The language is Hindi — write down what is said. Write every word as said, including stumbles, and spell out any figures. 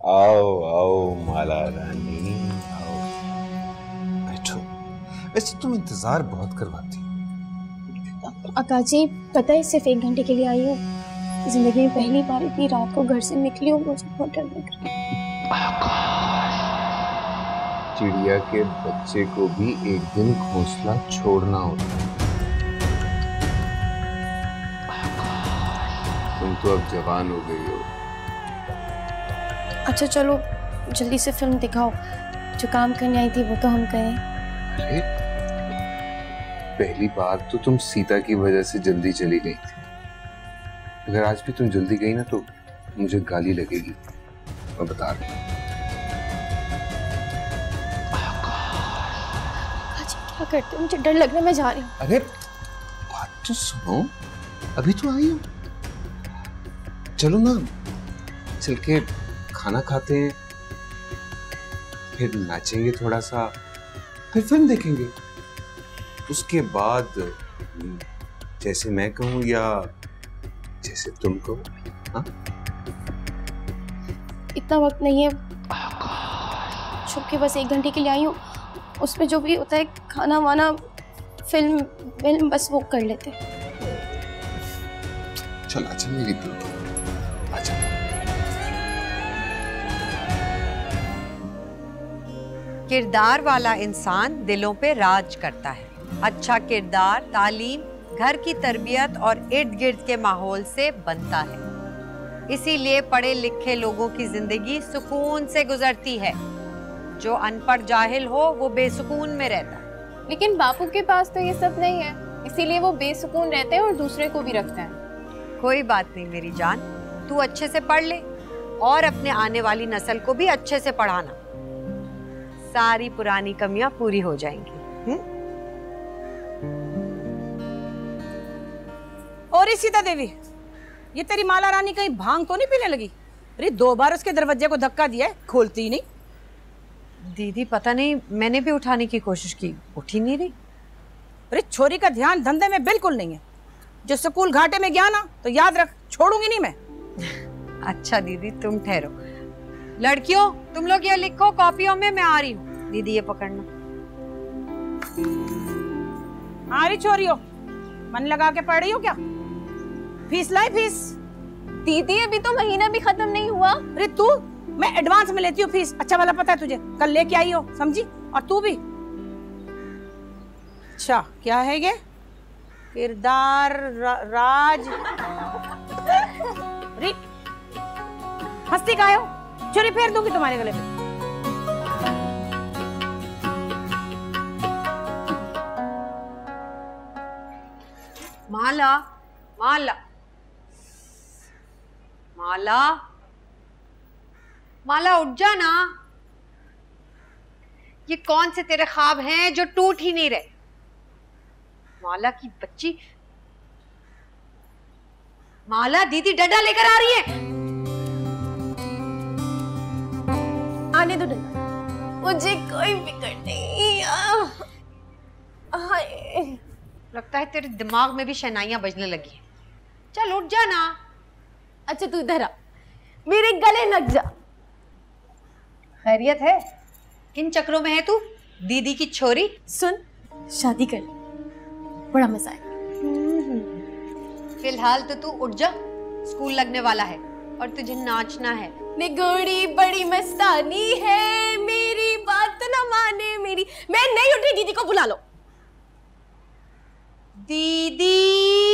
आओ आओ माला रानी आओ, बैठो। वैसे तुम इंतजार बहुत करवाती हो। आकाजी पता है सिर्फ एक घंटे के लिए आई हूँ। जिंदगी में पहली बार इतनी रात को घर से निकली हूँ, मुझे बहुत डर लग रहा है। चिड़िया के बच्चे को भी एक दिन घोंसला छोड़ना होता है। तुम तो अब जवान हो गई हो। अच्छा चलो जल्दी से फिल्म दिखाओ, जो काम करने आई थी वो तो हम करें। अरे पहली बार तो तुम सीता की वजह से जल्दी चली गई थी। अगर आज भी तुम जल्दी गई ना तो मुझे गाली लगेगी, मैं बता रहा हूँ। क्या करते हो? मुझे डर लग रहा है, मैं जा रही हूँ। अरे बात तो सुनो, अभी तो आई हो। चलो ना, चल के खाना खाते हैं, फिर नाचेंगे थोड़ा सा, फिर फिल्म देखेंगे। उसके बाद जैसे मैं कहूँ या जैसे तुम कहो। हाँ? इतना वक्त नहीं है, छुप के बस एक घंटे के लिए आई हूँ। उसमें जो भी होता है खाना वाना फिल्म फिल्म बस वो कर लेते। चल अच्छा मेरी दिल की आजा। किरदार वाला इंसान दिलों पे राज करता है। अच्छा किरदार तालीम, घर की तरबियत और इर्द गिर्द के माहौल से बनता है। इसीलिए पढ़े लिखे लोगों की जिंदगी सुकून से गुजरती है। जो अनपढ़ जाहिल हो वो बेसुकून में रहता है। लेकिन बापू के पास तो ये सब नहीं है, इसीलिए वो बेसुकून रहते हैं और दूसरे को भी रखते हैं। कोई बात नहीं मेरी जान, तू अच्छे से पढ़ ले और अपने आने वाली नस्ल को भी अच्छे से पढ़ाना। सारी पुरानी कमियां पूरी हो जाएंगी। हुँ? और सीता देवी, ये तेरी माला रानी कहीं भांग तो नहीं पीने लगी? अरे दो बार उसके दरवाजे को धक्का दिया है, खोलती ही नहीं। दीदी पता नहीं, मैंने भी उठाने की कोशिश की, उठ ही नहीं रही। अरे छोरी का ध्यान धंधे में बिल्कुल नहीं है। जो स्कूल घाटे में गया ना तो याद रख, छोड़ूंगी नहीं मैं। अच्छा दीदी तुम ठहरो। लड़कियों तुम लोग ये लिखो कॉपियों में, मैं आ रही हूँ। दीदी ये पकड़ना। आ रही छोरियो, मन लगा के पढ़ रही हो क्या? फीस लाई फीस। दीदी अभी तो महीना भी खत्म नहीं हुआ। अरे तू, मैं एडवांस में लेती हूँ फीस, अच्छा वाला पता है तुझे, कल लेके आई हो, समझी? और तू भी। अच्छा क्या है ये? किरदार रा, राज री हंसती का हो? चोरी फेर दूंगी तुम्हारे गले पे। माला माला माला माला उठ जा ना। ये कौन से तेरे ख्वाब हैं जो टूट ही नहीं रहे? माला की बच्ची, माला दीदी डंडा लेकर आ रही है। आने दो डंडा, मुझे कोई फिक्र नहीं। हाय, लगता है तेरे दिमाग में भी शहनाइयां बजने लगी हैं। चल उठ जा ना। अच्छा तू इधर आ, मेरे गले लग जा। खैरियत है? किन चक्रों में है तू, दीदी की छोरी? सुन, शादी कर, बड़ा मजा आएगा। फिलहाल तो तू उठ जा, स्कूल लगने वाला है और तुझे नाचना है। निगोड़ी बड़ी मस्तानी है, मेरी बात न माने मेरी। मैं नहीं उठी, दीदी को बुला लो। दीदी